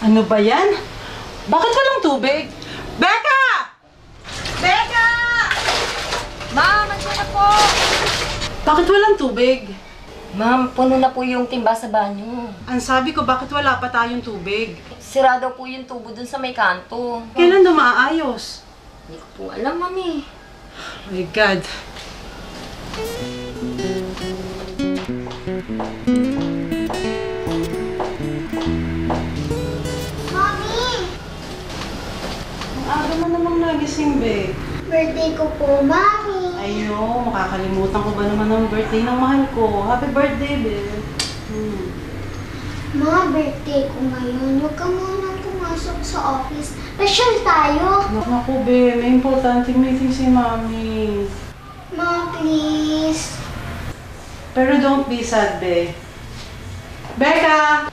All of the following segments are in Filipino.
Ano ba yan? Bakit walang tubig? Becca! Becca! Ma'am, nandiyan na po! Bakit walang tubig? Ma'am, puno na po yung timba sa banyo. Ang sabi ko, bakit wala pa tayong tubig? Sira daw po yung tubo dun sa may kanto. Kailan na maayos? Hindi ko po alam, ma'am eh. Oh my God. Mommy! Ang aga mo namang nagising, Be. Birthday ko po, Mommy! Ayo, makakalimutan ko ba naman ang birthday ng mahal ko? Happy birthday, Be. Ma, birthday ko ngayon. Huwag ka munang pumasok sa office. Pasyal tayo! Naku, Be. May importante meeting si Mami. Ma, please. Pero don't be sad, Be. Becca!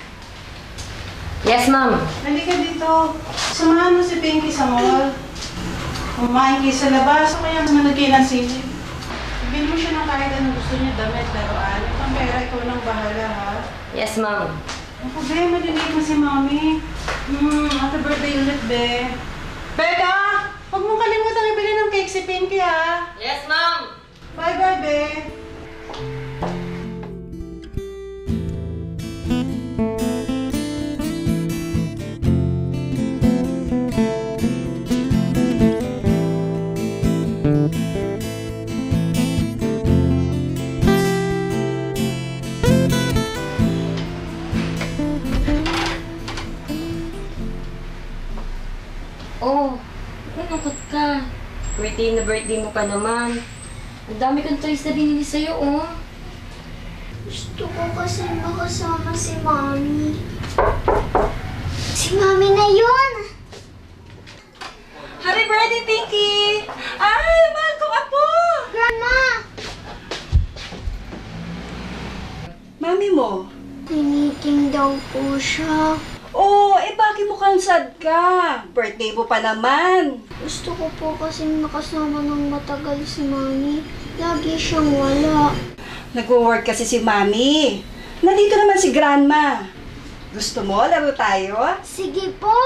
Yes, ma'am. Halika dito. Samahan mo si Pinky sa mall. Kumain kayo sa labas o kaya manood kayo ng sine. Bigyan mo siya ng kahit anong gusto niya, damit, laruan. Itong pera, ikaw nang bahala, ha? Yes, ma'am. Ako, Be, maliliit na si Mami. Happy birthday ulit, Be. Becca! Huwag mong kalimutan ibili ng cake si Pinky, ha? Yes, ma'am. Bye-bye, Be. Oh, nalungkot ka. Birthday na birthday mo pa naman. Ang dami kong toys na binili sa'yo, oh. Gusto ko kasi makasama si Mommy. Si Mommy na yun! Happy birthday, Pinky! Ay, mahal kong apo! Grandma! Mami mo? Tiniting daw po siya. Oh, bakit mukhang sad ka? Birthday mo pa naman. Gusto ko po kasi makasama ng matagal si Mommy. Lagi siyang wala. Nag-work kasi si Mami. Nandito naman si Grandma. Gusto mo, laro tayo? Sige po!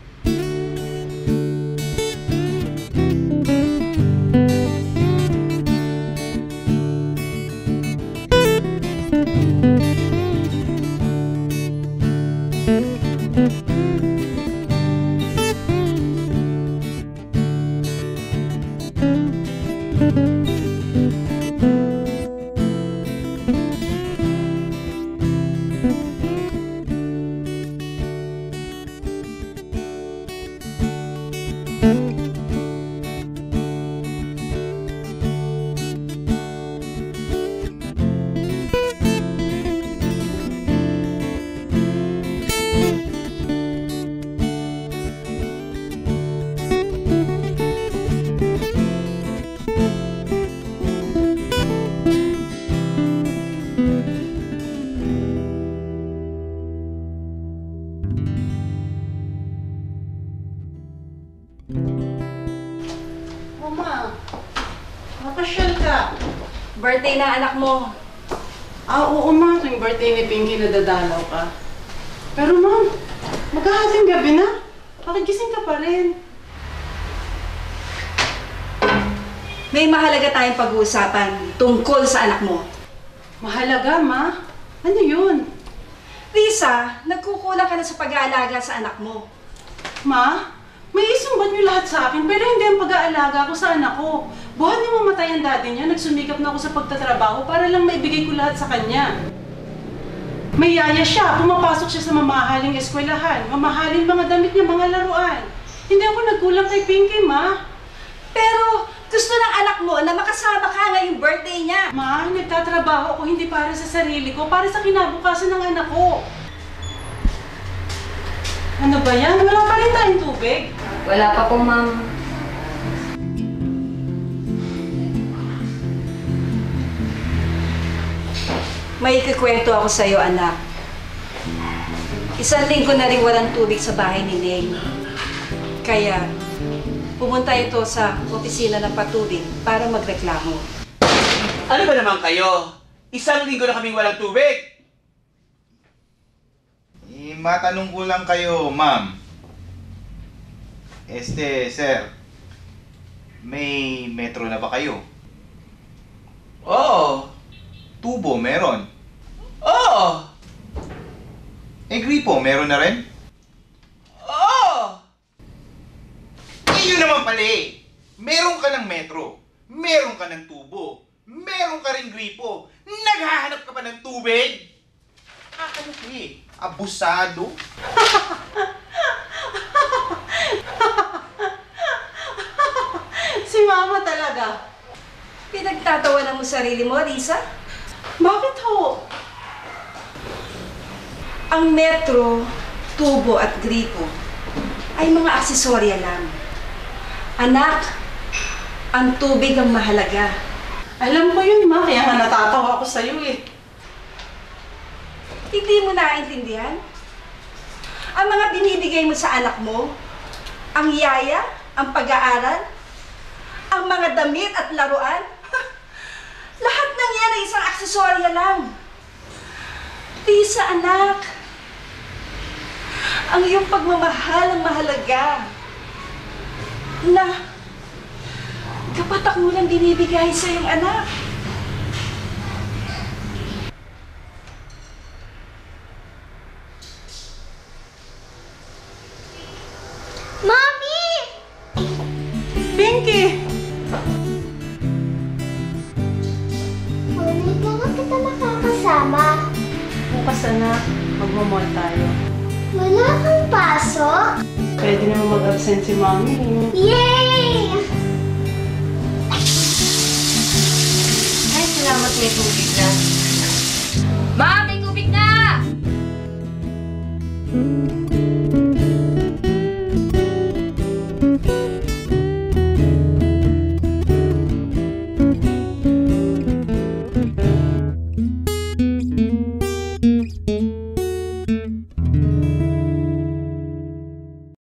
Mama, mapasyal ka. Birthday na anak mo. Oo, ma. Tuwing birthday ni Pinky, nadadalaw ka. Pero, ma'am, maghahating gabi na. Bakit gising ka pa rin? May mahalaga tayong pag-uusapan tungkol sa anak mo. Mahalaga, ma. Ano yun? Lisa, nagkukulang ka na sa pag-aalaga sa anak mo. Ma, may isumbat niyo lahat sa akin, pero hindi ang pag-aalaga ko sa anak ko. Buhat niya mamatay ang daddy niya, nagsumikap na ako sa pagtatrabaho para lang maibigay ko lahat sa kanya. May yaya siya, pumapasok siya sa mamahaling eskwelahan, mamahaling mga damit niya, mga laruan. Hindi ako nagkulang kay Pinky, ma. Pero gusto ng anak mo na makasama ka ngayong birthday niya. Ma, nagtatrabaho ako hindi para sa sarili ko, para sa kinabukasan ng anak ko. Ano ba yan? Wala pa rin tayong tubig. Wala pa po, ma'am. May ikikwento ako sa'yo, anak. Isang linggo na rin walang tubig sa bahay ni Neng. Kaya, pumunta ito sa opisina ng patubig para magreklamo. Ano ba naman kayo? Isang linggo na kaming walang tubig! matanong ko lang kayo, ma'am. Sir, may metro na ba kayo? Oo. Tubo, meron. Oo. Gripo, meron na rin? Oo. Yun naman pala eh. Meron ka ng metro, meron ka ng tubo, meron ka ring gripo, naghahanap ka pa ng tubig? Ano ko eh, abusado. Si Mama talaga. Pinagtatawanan mo sarili mo, Risa? Bakit ho? Ang metro, tubo at gripo ay mga aksesorya lang. Anak, ang tubig ang mahalaga. Alam ko yun, Ma. Kaya nga natatawa ako sa'yo eh. Hindi mo naiintindihan? Ang mga binibigay mo sa anak mo, ang yaya, ang pag-aaral, ang mga damit at laruan, lahat ng yan ay isang aksesorya lang. Lisa, anak, ang iyong pagmamahal ang mahalaga. Na kapatak mo lang binibigay sa iyong anak. Mami! Pinky! Mami, kailan kita makakasama? Bukas anak, magmamall tayo. Wala kang pasok? Pwede naman mag-absent si Mami. Yay!